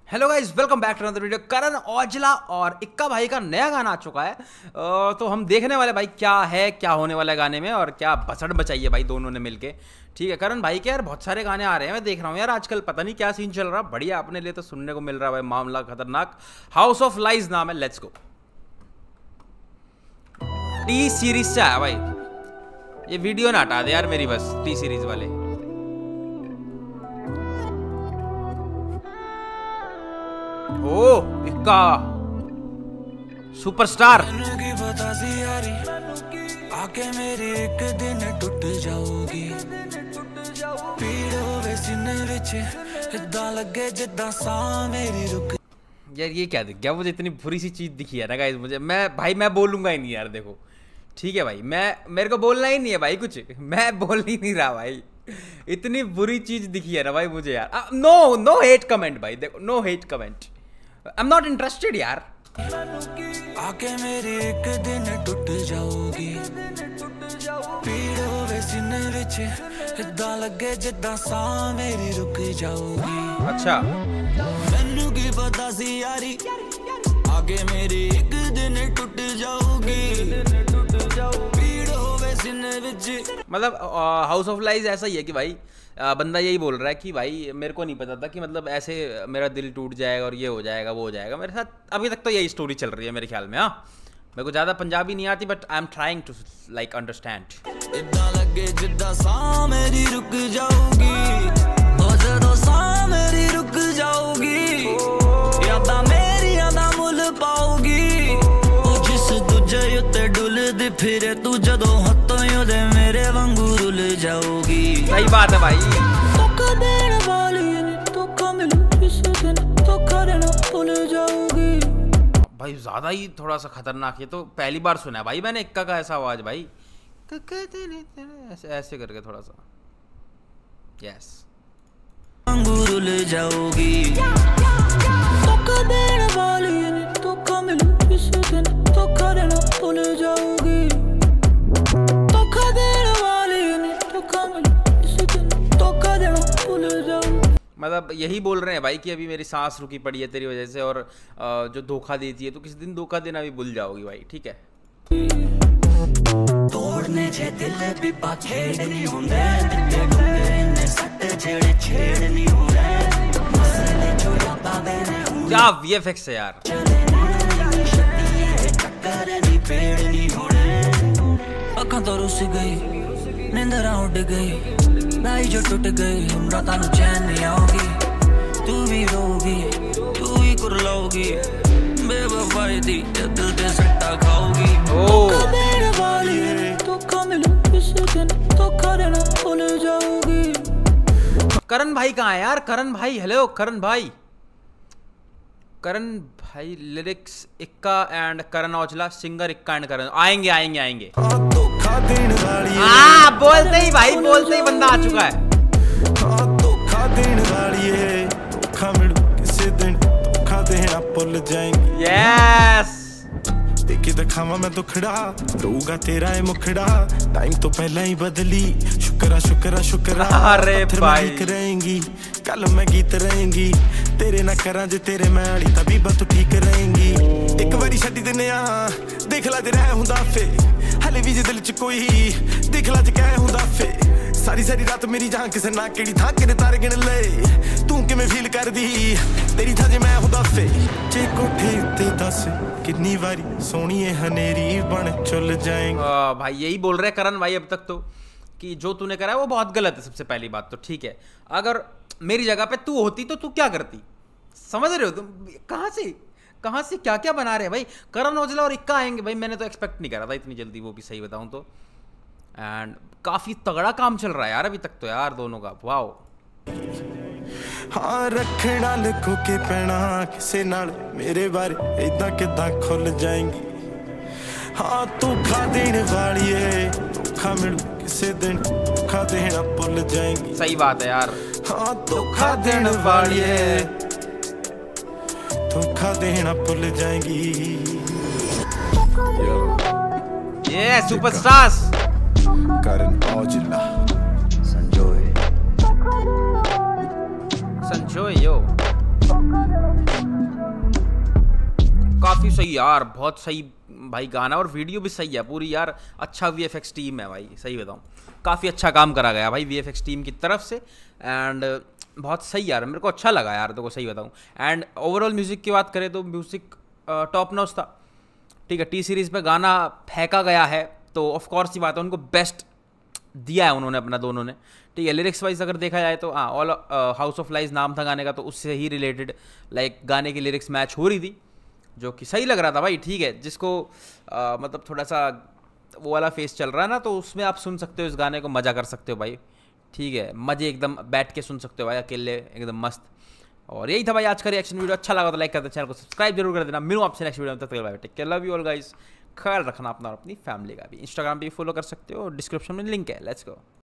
Hello guys, welcome back to another video. Karan Aujla और इक्का भाई का नया गाना आ चुका है। तो हम देखने वाले भाई क्या है, क्या होने वाला है गाने में और क्या बसड़ बचाई है भाई दोनों ने मिलके। ठीक है, करण भाई के यार बहुत सारे गाने आ रहे हैं, मैं देख रहा हूँ यार आजकल, पता नहीं क्या सीन चल रहा। बढ़िया, अपने लिए तो सुनने को मिल रहा है भाई, मामला खतरनाक। हाउस ऑफ लाइज नाम है, लेट्स गो। टी सीरीज से आया भाई, ये वीडियो ना हटा दे यार मेरी, बस टी सीरीज वाले। ओ इक्का सुपरस्टार। आके मेरी एक दिन टूट जाओगी, पीड़ होवे सीने विच इदां लगे जिद्दां सां मेरी रुक। यार ये क्या दिख गया मुझे, इतनी बुरी सी चीज दिखी है ना गाइस मुझे। मैं बोलूंगा ही नहीं यार, देखो ठीक है भाई, मेरे को बोलना ही नहीं है भाई कुछ, मैं बोल ही नहीं रहा भाई। इतनी बुरी चीज दिखी है ना भाई मुझे यार। नो हेट कमेंट भाई, देखो no hate comment, I am not interested यार। आके मेरी एक दिन टूट जाओगी, पीड़ होवे सीने विच इदां लगे जिद्दां सां मेरी रुक जाओगी। अच्छा मैनू की पता सी यारी, आगे मेरी एक दिन टूट जाओगी, पीड़ होवे सीने विच। मतलब हाउस ऑफ लाइज ऐसा ही है कि भाई बंदा यही बोल रहा है कि भाई मेरे को नहीं पता था कि मतलब ऐसे मेरा दिल टूट जाएगा और ये हो जाएगा वो हो जाएगा मेरे साथ। अभी तक तो यही स्टोरी चल रही है मेरे ख्याल में। हाँ, मेरे को ज़्यादा पंजाबी नहीं आती, but I am trying to like understand. इदां लगे जिद्दां सां मेरी रुक जाओगी, ओ जदों सां मेरी रुक जाओगी, यादां मेरियां दा मुल पाओगी। ओ जिस दूजे उत्ते डुलदी फिरे तू जदों हत्थों ओदे मेरे वांगू रुल जाओगी। सही बात है भाई। धोखा देने वाली धोखा मिलू जिस दिन धोखा देना भूल जाओगी। भाई ज़्यादा ही थोड़ा सा खतरनाक है, तो पहली बार सुना है भाई मैंने इक्का का ऐसा आवाज़ भाई, ऐसे करके थोड़ा सा। यस रुल जाओगी, धोखा देने वाली धोखा मिलू जिस दिन धोखा देना भूल जाओगी, धोखा देने वाली धोखा मिलू जिस दिन धोखा देना भूल जाओगी। मतलब यही बोल रहे हैं भाई कि अभी मेरी सांस रुकी पड़ी है तेरी वजह से, और जो धोखा देती है तो किसी दिन धोखा देना भी भूल जाओगी भाई। ठीक है, तोड़ने जे दिल भी पाखेड़ नहीं होंदे, दिल डूंगे ने सट जेड़े छेड़ नहीं होंदे, मसले जो यादा देने क्या वीएफएक्स है यार। टक्कर नहीं पेड़ नहीं होने, अखां तो रुस गई नींदरां उड़ गई, नाई जो टूट गई हमरा तानू चैन नहीं आओगी, तू भी रोगी तू ही कुरलाओगी, बेवफाई दी दिल ते सट्टा खाओगी। धोखा देने वाली धोखा मिलू जिस दिन धोखा देना भूल जाओगी। करण भाई कहाँ है यार? करण भाई, हेलो करण भाई। करण भाई lyrics Ikka and Karan Aujla, singer Ikka and Karan. आएंगे आएंगे आएंगे। बोलते ही भाई, बोलते ही बंदा आ चुका है। धोखा देने वाली है, धोखा मिलू किसी दिन धोखा देना भूल जाएंगे। यस देखी दिखावा मैं दुखड़ा, रोगा तेरा है मुखड़ा, टाइम तो पहला ही बदली, शुक्रा शुक्रा शुक्रा। अरे भाई रहेंगी कल मैं गीत रहेंगी, तेरे ना करा जे तेरे मैं आड़ी तभी बस तू ठीक रहेंगी। एक बारी छड्डी दिने आ, देख ला जे रह हुंदा फे, हले भी जे दिल च कोई देख ला जे कह हुंदा फे, सारी सारी रात मेरी जान किसे ना केड़ी थां किने तारे गिन ले, तू किवें फील करदी तेरी थां जे मैं हुंदा फे। जे कोठे उत्ते दस कितनी बारी सोनिए हनेरी बन चल जाएंगे। भाई यही बोल रहे करण भाई अब तक तो कि जो तूने करा है वो बहुत गलत है। सबसे पहली बात तो ठीक है, अगर मेरी जगह पे तू होती तो तू क्या करती? समझ रहे हो तुम कहाँ से क्या क्या बना रहे हैं भाई। करण औजला और इक्का आएंगे भाई, मैंने तो एक्सपेक्ट नहीं करा था इतनी जल्दी, वो भी सही बताऊं तो। एंड काफी तगड़ा काम चल रहा है यार अभी तक तो यार दोनों का। वाओ, हाँ रखना लिखो के पैना किसे नाल मेरे बारे इदां किदां खुल जाएंगी। हाँ धोखा देने वाली है, धोखा मिलू किसे दिन धोखा देना भूल जाएंगी। सही बात है यार। हाँ धोखा देने वाली है, धोखा देना भूल जाएंगी। ये सुपरस्टार्स करण औजला, संजोय यो। काफ़ी सही यार, बहुत सही भाई गाना, और वीडियो भी सही है पूरी यार। अच्छा वीएफएक्स टीम है भाई, सही बताऊँ काफ़ी अच्छा काम करा गया भाई वीएफएक्स टीम की तरफ से। एंड बहुत सही यार, मेरे को अच्छा लगा यार, तो को सही बताऊँ। एंड ओवरऑल म्यूज़िक की बात करें तो म्यूज़िक टॉप नॉच था, ठीक है। टी सीरीज़ पे गाना फेंका गया है तो ऑफ कोर्स ही बात है, उनको बेस्ट दिया है उन्होंने अपना, दोनों ने, ठीक है। लिरिक्स वाइज अगर देखा जाए तो हाँ, ऑल हाउस ऑफ लाइज नाम था गाने का, तो उससे ही रिलेटेड लाइक गाने की लिरिक्स मैच हो रही थी, जो कि सही लग रहा था भाई, ठीक है। जिसको मतलब थोड़ा सा वो वाला फेस चल रहा है ना, तो उसमें आप सुन सकते हो इस गाने को, मज़ा कर सकते हो भाई, ठीक है। मज़े एकदम बैठ के सुन सकते हो भाई, अकेले एकदम मस्त। और यही था भाई आज का रिएक्शन वीडियो। अच्छा लगा तो लाइक कर देना, चैनल को सब्सक्राइब जरूर कर देना। मिलूँ आपसे नेक्स्ट वीडियो में, तब तक bye, take care, love you all guys. ख्याल रखना अपना और अपनी फैमिली का भी। इंस्टाग्राम पे भी फॉलो कर सकते हो, डिस्क्रिप्शन में लिंक है। लेट्स गो।